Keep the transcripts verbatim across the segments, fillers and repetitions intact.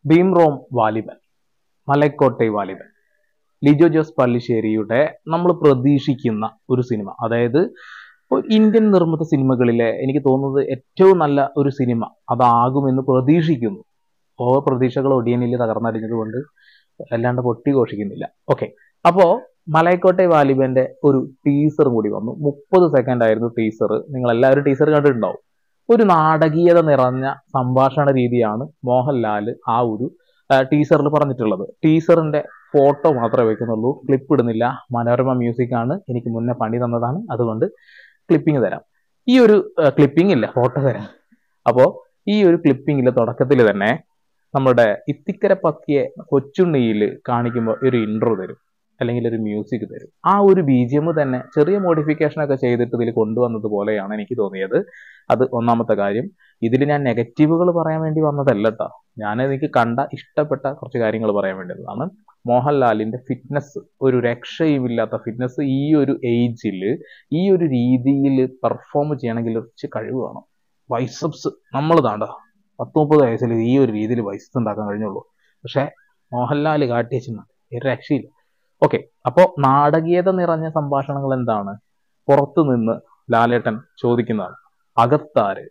ഭീംറോം വാലിബൻ, മലൈക്കോട്ടൈ വാലിബൻ, ലിജോ ജോസ് പല്ലിശ്ശേരിയുടെ നമ്മൾ പ്രതീക്ഷിക്കുന്ന ഒരു സിനിമ. അതായത് ഇന്ത്യൻ നിർമ്മിത സിനിമകളിലെ എനിക്ക് തോന്നുന്നത് ഏറ്റവും നല്ല ഒരു സിനിമ അതാകുമെന്ന് പ്രതീക്ഷിക്കുന്നു. ഓവർ പ്രതീക്ഷകൾ ഒടിയനിൽ തകർന്നടിഞ്ഞതുകൊണ്ട് അല്ലാണ്ട് പൊട്ടി ഘോഷിക്കുന്നില്ല. ഓക്കെ, അപ്പോ മലൈക്കോട്ടൈ വാലിബന്റെ ഒരു ടീസർ കൂടി വന്നു. മുപ്പത് സെക്കൻഡ് ആയിരുന്നു ടീസർ. നിങ്ങൾ എല്ലാവരും ടീസർ കണ്ടിട്ടുണ്ടാവും. ഒരു നാടകീയത നിറഞ്ഞ സംഭാഷണ രീതിയാണ് മോഹൻലാൽ ആ ഒരു ടീസറിൽ പറഞ്ഞിട്ടുള്ളത്. ടീസറിന്റെ ഫോട്ടോ മാത്രമേ വെക്കുന്നുള്ളൂ, ക്ലിപ്പ് ഇടുന്നില്ല. മനോരമ മ്യൂസിക് ആണ് എനിക്ക് മുന്നേ പണി തന്നതാണ്, അതുകൊണ്ട് ക്ലിപ്പിംഗ് തരാം. ഈ ഒരു ക്ലിപ്പിംഗ് ഇല്ല, ഫോട്ടോ തരാം. അപ്പോ ഈ ഒരു ക്ലിപ്പിംഗിൽ തുടക്കത്തിൽ തന്നെ നമ്മുടെ ഇത്തിക്കര പക്കിയെ കൊച്ചുണ്ണിയിൽ കാണിക്കുമ്പോൾ ഒരു ഇൻട്രോ തരും, അല്ലെങ്കിൽ ഒരു മ്യൂസിക് തരും. ആ ഒരു ബി ജി എം തന്നെ ചെറിയ മോഡിഫിക്കേഷൻ ഒക്കെ ചെയ്തിട്ട് ഇതിൽ കൊണ്ടുവന്നത് പോലെയാണ് എനിക്ക് തോന്നിയത്. അത് ഒന്നാമത്തെ കാര്യം. ഇതിൽ ഞാൻ നെഗറ്റീവുകൾ പറയാൻ വേണ്ടി വന്നതല്ല കേട്ടോ, ഞാൻ എനിക്ക് കണ്ട ഇഷ്ടപ്പെട്ട കുറച്ച് കാര്യങ്ങൾ പറയാൻ വേണ്ടിയതാണ്. മോഹൻലാലിന്റെ ഫിറ്റ്നസ്, ഒരു രക്ഷയുമില്ലാത്ത ഫിറ്റ്നസ്. ഈ ഒരു ഏജിൽ ഈ ഒരു രീതിയിൽ പെർഫോം ചെയ്യണമെങ്കിൽ കുറച്ച് കഴിവ് വേണം. ബൈസപ്സ് നമ്മൾ താണ്ട പത്ത് മുപ്പത് വയസ്സിൽ ഈ ഒരു രീതിയിൽ ബൈസപ്സ് ഉണ്ടാക്കാൻ കഴിഞ്ഞുള്ളൂ. പക്ഷെ മോഹൻലാൽ കാട്ടി വെച്ചിട്ടുണ്ട്, ഒരു രക്ഷയില്ല. ഓക്കെ, അപ്പോൾ നാടകീയത നിറഞ്ഞ സംഭാഷണങ്ങൾ എന്താണ്? പുറത്തു നിന്ന് ലാലേട്ടൻ ചോദിക്കുന്നതാണ്, അകത്താര്,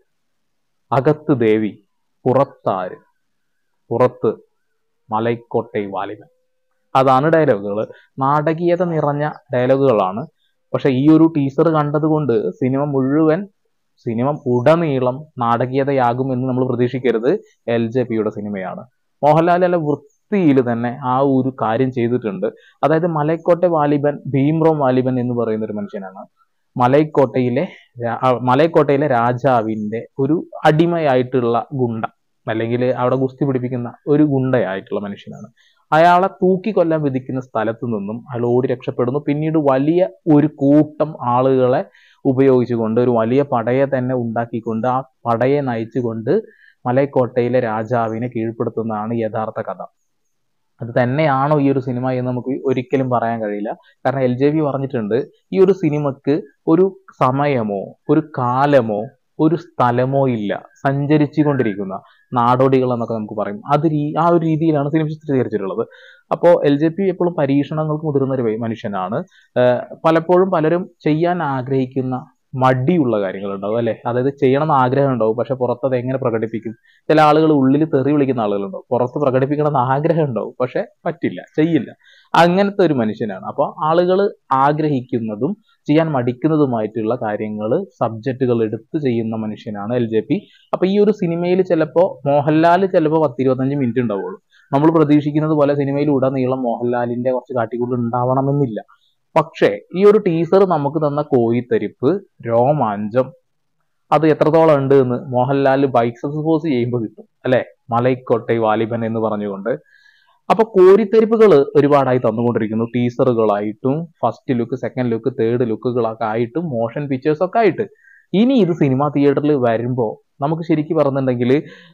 അകത്ത് ദേവി, പുറത്താര്, പുറത്ത് മലൈക്കോട്ടൈ വാലിബൻ. അതാണ് ഡയലോഗുകൾ. നാടകീയത നിറഞ്ഞ ഡയലോഗുകളാണ്. പക്ഷെ ഈ ഒരു ടീസർ കണ്ടതുകൊണ്ട് സിനിമ മുഴുവൻ, സിനിമ ഉടനീളം നാടകീയതയാകുമെന്ന് നമ്മൾ പ്രതീക്ഷിക്കരുത്. എൽ ജെ പിയുടെ സിനിമയാണ്. മോഹൻലാൽ അല്ല വൃത്തിയിൽ തന്നെ ആ ഒരു കാര്യം ചെയ്തിട്ടുണ്ട്. അതായത് മലൈക്കോട്ടൈ വാലിബൻ, ഭീംറോം വാലിബൻ എന്ന് പറയുന്ന ഒരു മനുഷ്യനാണ്. മലൈക്കോട്ടയിലെ മലൈക്കോട്ടയിലെ രാജാവിന്റെ ഒരു അടിമയായിട്ടുള്ള ഗുണ്ട, അല്ലെങ്കിൽ അവിടെ ഗുസ്തി പിടിപ്പിക്കുന്ന ഒരു ഗുണ്ടയായിട്ടുള്ള മനുഷ്യനാണ്. അയാളെ തൂക്കിക്കൊല്ലാൻ വിധിക്കുന്ന സ്ഥലത്തു നിന്നും അയാൾ ഓടി രക്ഷപ്പെടുന്നു. പിന്നീട് വലിയ ഒരു കൂട്ടം ആളുകളെ ഉപയോഗിച്ചുകൊണ്ട് ഒരു വലിയ പടയെ തന്നെ ഉണ്ടാക്കിക്കൊണ്ട് ആ പടയെ നയിച്ചുകൊണ്ട് മലൈക്കോട്ടയിലെ രാജാവിനെ കീഴ്പ്പെടുത്തുന്നതാണ് യഥാർത്ഥ കഥ. അത് തന്നെയാണോ ഈ ഒരു സിനിമ എന്ന് നമുക്ക് ഒരിക്കലും പറയാൻ കഴിയില്ല. കാരണം എൽ ജെ ബി പറഞ്ഞിട്ടുണ്ട്, ഈ ഒരു സിനിമക്ക് ഒരു സമയമോ ഒരു കാലമോ ഒരു സ്ഥലമോ ഇല്ല, സഞ്ചരിച്ചു കൊണ്ടിരിക്കുന്ന നാടോടികൾ എന്നൊക്കെ നമുക്ക് പറയും. അത് ആ ഒരു രീതിയിലാണ് സിനിമ ചിത്രീകരിച്ചിട്ടുള്ളത്. അപ്പോൾ എൽ ജെ പി എപ്പോഴും പരീക്ഷണങ്ങൾക്ക് മുതിർന്ന ഒരു മനുഷ്യനാണ്. പലപ്പോഴും പലരും ചെയ്യാൻ ആഗ്രഹിക്കുന്ന മടിയുള്ള കാര്യങ്ങളുണ്ടാവും അല്ലെ, അതായത് ചെയ്യണം എന്ന് ആഗ്രഹം ഉണ്ടാവും, പക്ഷെ പുറത്തത് എങ്ങനെ പ്രകടിപ്പിക്കും? ചില ആളുകൾ ഉള്ളിൽ തെറി വിളിക്കുന്ന ആളുകളുണ്ടാവും, പുറത്ത് പ്രകടിപ്പിക്കണം എന്ന് ആഗ്രഹം ഉണ്ടാവും, പക്ഷെ പറ്റില്ല, ചെയ്യില്ല. അങ്ങനത്തെ ഒരു മനുഷ്യനാണ്. അപ്പോൾ ആളുകൾ ആഗ്രഹിക്കുന്നതും ചെയ്യാൻ മടിക്കുന്നതുമായിട്ടുള്ള കാര്യങ്ങൾ, സബ്ജക്റ്റുകൾ എടുത്ത് ചെയ്യുന്ന മനുഷ്യനാണ് എൽ ജെ പി. അപ്പൊ ഈ ഒരു സിനിമയിൽ ചിലപ്പോൾ മോഹൻലാൽ ചിലപ്പോൾ പത്ത് ഇരുപത്തഞ്ച് മിനിറ്റ് ഉണ്ടാവുള്ളൂ. നമ്മൾ പ്രതീക്ഷിക്കുന്നത് പോലെ സിനിമയിൽ ഉടനീളം മോഹൻലാലിന്റെ കുറച്ച് കാട്ടിക്കൂടുതൽ ഉണ്ടാവണമെന്നില്ല. പക്ഷേ ഈ ഒരു ടീസർ നമുക്ക് തന്ന കോഴിത്തരിപ്പ്, രോമാഞ്ചം, അത് എത്രത്തോളം ഉണ്ട് എന്ന് മോഹൻലാൽ ബൈസെപ്സ് പോസ് ചെയ്യുമ്പോൾ കിട്ടും അല്ലെ, മലൈക്കോട്ടൈ വാലിബൻ എന്ന് പറഞ്ഞുകൊണ്ട്. അപ്പൊ കോരിത്തരിപ്പുകൾ ഒരുപാടായി തന്നുകൊണ്ടിരിക്കുന്നു, ടീസറുകളായിട്ടും first look, second look, third ലുക്കുകളൊക്കെ ആയിട്ടും മോഷൻ പിക്ചേഴ്സ് ഒക്കെ ആയിട്ട്. ഇനി ഇത് സിനിമ തിയേറ്ററിൽ വരുമ്പോൾ നമുക്ക് ശരിക്കും പറഞ്ഞിട്ടുണ്ടെങ്കിൽ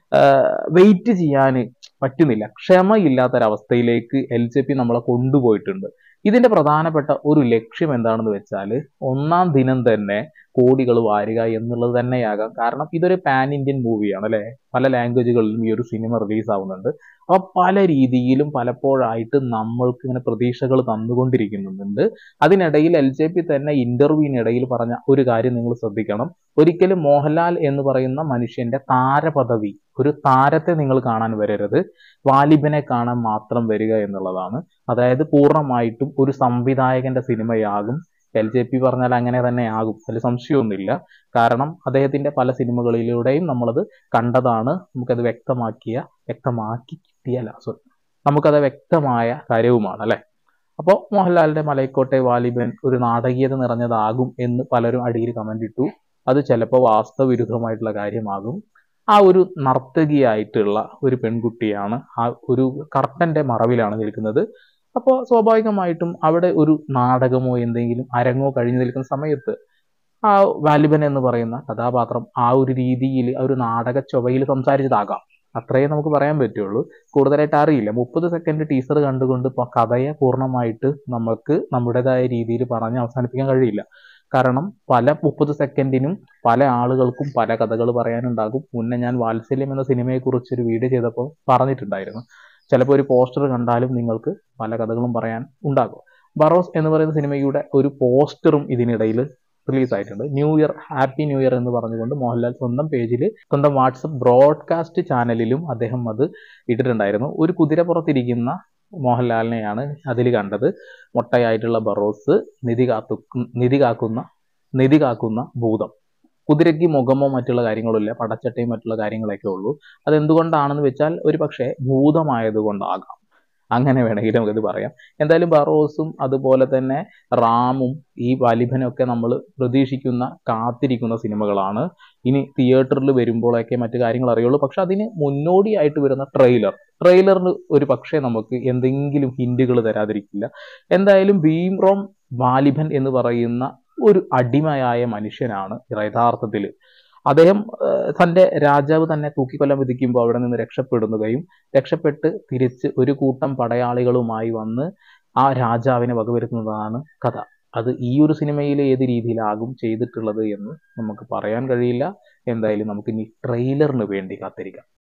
വെയിറ്റ് ചെയ്യാൻ പറ്റുന്നില്ല. ക്ഷമയില്ലാത്തൊരവസ്ഥയിലേക്ക് എൽ ജെ പി നമ്മളെ കൊണ്ടുപോയിട്ടുണ്ട്. ഇതിന്റെ പ്രധാനപ്പെട്ട ഒരു ലക്ഷ്യം എന്താണെന്ന് വെച്ചാൽ ഒന്നാം ദിനം തന്നെ കോടികൾ വാരുക എന്നുള്ളത് തന്നെയാകാം. കാരണം ഇതൊരു പാൻ ഇന്ത്യൻ മൂവിയാണ് അല്ലെ, പല ലാംഗ്വേജുകളിലും ഈ ഒരു സിനിമ റിലീസ് ആവുന്നുണ്ട്. അപ്പൊ പല രീതിയിലും പലപ്പോഴായിട്ട് നമ്മൾക്ക് ഇങ്ങനെ പ്രതീക്ഷകൾ തന്നുകൊണ്ടിരിക്കുന്നുണ്ട്. അതിനിടയിൽ എൽ ജെ പി തന്നെ ഇന്റർവ്യൂവിനിടയിൽ പറഞ്ഞ ഒരു കാര്യം നിങ്ങൾ ശ്രദ്ധിക്കണം. ഒരിക്കലും മോഹൻലാൽ എന്ന് പറയുന്ന മനുഷ്യന്റെ താരപദവി, ഒരു താരത്തെ നിങ്ങൾ കാണാൻ വരരുത്, വാലിബനെ കാണാൻ മാത്രം വരിക എന്നുള്ളതാണ്. അതായത് പൂർണ്ണമായിട്ടും ഒരു സംവിധായകന്റെ സിനിമയാകും. എൽ ജെ പി പറഞ്ഞാൽ അങ്ങനെ തന്നെ ആകും, അതിൽ സംശയമൊന്നുമില്ല. കാരണം അദ്ദേഹത്തിന്റെ പല സിനിമകളിലൂടെയും നമ്മളത് കണ്ടതാണ്. നമുക്കത് വ്യക്തമാക്കിയ വ്യക്തമാക്കി കിട്ടിയല്ല സോറി നമുക്കത് വ്യക്തമായ കാര്യവുമാണ് അല്ലെ. അപ്പോൾ മോഹൻലാലിന്റെ മലൈക്കോട്ടൈ വാലിബൻ ഒരു നാടകീയത നിറഞ്ഞതാകും എന്ന് പലരും അടിയിൽ കമന്റ് ഇട്ടു. അത് ചിലപ്പോൾ വാസ്തവവിരുദ്ധമായിട്ടുള്ള കാര്യമാകും. ആ ഒരു നർത്തകിയായിട്ടുള്ള ഒരു പെൺകുട്ടിയാണ്, ആ ഒരു കർട്ടന്റെ മറവിലാണ് നിൽക്കുന്നത്. അപ്പോൾ സ്വാഭാവികമായിട്ടും അവിടെ ഒരു നാടകമോ എന്തെങ്കിലും അരങ്ങോ കഴിഞ്ഞു നിൽക്കുന്ന സമയത്ത് ആ വാലിബൻ എന്ന് പറയുന്ന കഥാപാത്രം ആ ഒരു രീതിയിൽ ആ ഒരു നാടക ചൊവ്വയിൽ സംസാരിച്ചതാകാം. അത്രയേ നമുക്ക് പറയാൻ പറ്റുള്ളൂ, കൂടുതലായിട്ട് അറിയില്ല. മുപ്പത് സെക്കൻഡ് ടീസർ കണ്ടുകൊണ്ട് കഥയെ പൂർണ്ണമായിട്ട് നമുക്ക് നമ്മുടേതായ രീതിയിൽ പറഞ്ഞ് അവസാനിപ്പിക്കാൻ കഴിയില്ല. കാരണം പല മുപ്പത് സെക്കൻഡിനും പല ആളുകൾക്കും പല കഥകൾ പറയാനുണ്ടാകും. മുന്നേ ഞാൻ വാത്സല്യം എന്ന സിനിമയെക്കുറിച്ച് ഒരു വീഡിയോ ചെയ്തപ്പോൾ പറഞ്ഞിട്ടുണ്ടായിരുന്നു. ചിലപ്പോൾ ഒരു പോസ്റ്റർ കണ്ടാലും നിങ്ങൾക്ക് പല കഥകളും പറയാൻ ഉണ്ടാകും. ബറോസ് എന്ന് പറയുന്ന സിനിമയുടെ ഒരു പോസ്റ്ററും ഇതിനിടയിൽ റിലീസായിട്ടുണ്ട്. New year, happy new year എന്ന് പറഞ്ഞുകൊണ്ട് മോഹൻലാൽ സ്വന്തം പേജിൽ, സ്വന്തം വാട്സപ്പ് ബ്രോഡ്കാസ്റ്റ് ചാനലിലും അദ്ദേഹം അത് ഇട്ടിട്ടുണ്ടായിരുന്നു. ഒരു കുതിരപ്പുറത്തിരിക്കുന്ന മോഹൻലാലിനെയാണ് അതിൽ കണ്ടത്. മൊട്ടയായിട്ടുള്ള ബറോസ്, നിധി കാത്തു നിധി കാക്കുന്ന നിധി കാക്കുന്ന ഭൂതം. കുതിരയ്ക്ക് മുഖമോ മറ്റുള്ള കാര്യങ്ങളോ ഇല്ല, പടച്ചട്ടയും മറ്റുള്ള കാര്യങ്ങളൊക്കെ ഉള്ളൂ. അതെന്തുകൊണ്ടാണെന്ന് വെച്ചാൽ ഒരു പക്ഷേ ഭൂതമായതുകൊണ്ടാകാം, അങ്ങനെ വേണമെങ്കിൽ നമുക്കിത് പറയാം. എന്തായാലും ബറോസും അതുപോലെ തന്നെ റാമും ഈ വാലിബനൊക്കെ നമ്മൾ പ്രതീക്ഷിക്കുന്ന, കാത്തിരിക്കുന്ന സിനിമകളാണ്. ഇനി തിയേറ്ററിൽ വരുമ്പോഴൊക്കെ മറ്റു കാര്യങ്ങൾ അറിയുള്ളൂ. പക്ഷെ അതിന് മുന്നോടിയായിട്ട് വരുന്ന ട്രെയിലർ ട്രെയിലറിന് ഒരു പക്ഷേ നമുക്ക് എന്തെങ്കിലും ഹിന്റുകൾ തരാതിരിക്കില്ല. എന്തായാലും ഭീംറോം വാലിബൻ എന്ന് പറയുന്ന ഒരു അടിമയായ മനുഷ്യനാണ് യഥാർത്ഥത്തിൽ. അദ്ദേഹം തൻ്റെ രാജാവ് തന്നെ തൂക്കിക്കൊല്ലാൻ വിധിക്കുമ്പോൾ അവിടെ നിന്ന് രക്ഷപ്പെടുകയും രക്ഷപ്പെട്ട് തിരിച്ച് ഒരു കൂട്ടം പടയാളികളുമായി വന്ന് ആ രാജാവിനെ വകവരുത്തുന്നതാണ് കഥ. അത് ഈ ഒരു സിനിമയിൽ ഏത് രീതിയിലാകും ചെയ്തിട്ടുള്ളത് എന്ന് നമുക്ക് പറയാൻ കഴിയില്ല. എന്തായാലും നമുക്ക് ഇനി ട്രെയിലറിന് വേണ്ടി കാത്തിരിക്കാം.